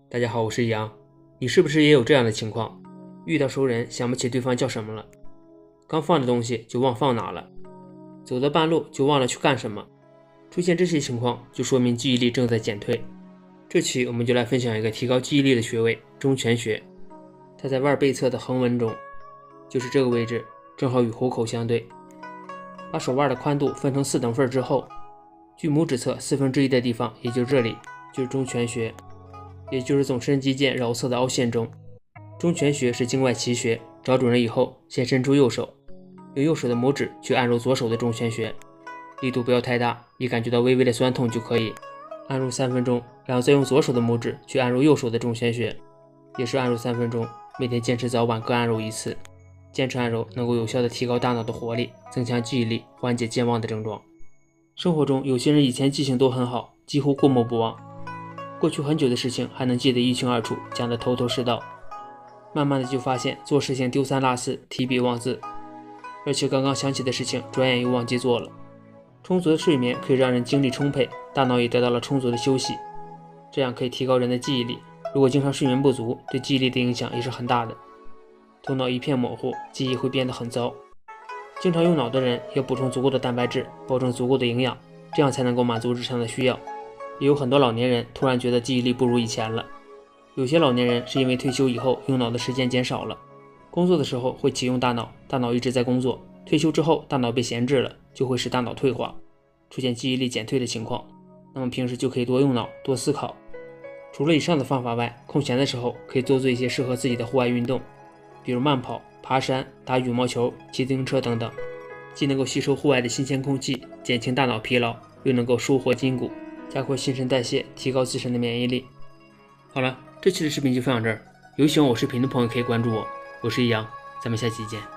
大家好，我是易阳。你是不是也有这样的情况？遇到熟人想不起对方叫什么了，刚放的东西就忘放哪了，走到半路就忘了去干什么。出现这些情况就说明记忆力正在减退。这期我们就来分享一个提高记忆力的穴位中泉穴。它在腕背侧的横纹中，就是这个位置，正好与虎口相对。把手腕的宽度分成4等份之后，距拇指侧1/4的地方，也就是这里，就是中泉穴，也就是总伸肌腱桡侧的凹陷中。中泉穴是经外奇穴，找准了以后，先伸出右手，用右手的拇指去按揉左手的中泉穴，力度不要太大，一感觉到微微的酸痛就可以。按揉3分钟，然后再用左手的拇指去按揉右手的中泉穴，也是按揉3分钟。每天坚持早晚各按揉1次，坚持按揉能够有效的提高大脑的活力，增强记忆力，缓解健忘的症状。生活中有些人以前记性都很好，几乎过目不忘，过去很久的事情还能记得一清二楚，讲得头头是道。慢慢的就发现做事情丢三落四，提笔忘字，而且刚刚想起的事情转眼又忘记做了。充足的睡眠可以让人精力充沛，大脑也得到了充足的休息，这样可以提高人的记忆力。如果经常睡眠不足，对记忆力的影响也是很大的，头脑一片模糊，记忆会变得很糟。经常用脑的人要补充足够的蛋白质，保证足够的营养，这样才能够满足日常的需要。也有很多老年人突然觉得记忆力不如以前了，有些老年人是因为退休以后用脑的时间减少了，工作的时候会启用大脑，大脑一直在工作，退休之后大脑被闲置了，就会使大脑退化，出现记忆力减退的情况。那么平时就可以多用脑，多思考。除了以上的方法外，空闲的时候可以多做一些适合自己的户外运动，比如慢跑、爬山、打羽毛球、骑自行车等等，既能够吸收户外的新鲜空气，减轻大脑疲劳，又能够舒活筋骨，加快新陈代谢，提高自身的免疫力。好了，这期的视频就分享这儿，有喜欢我视频的朋友可以关注我，我是易阳，咱们下期见。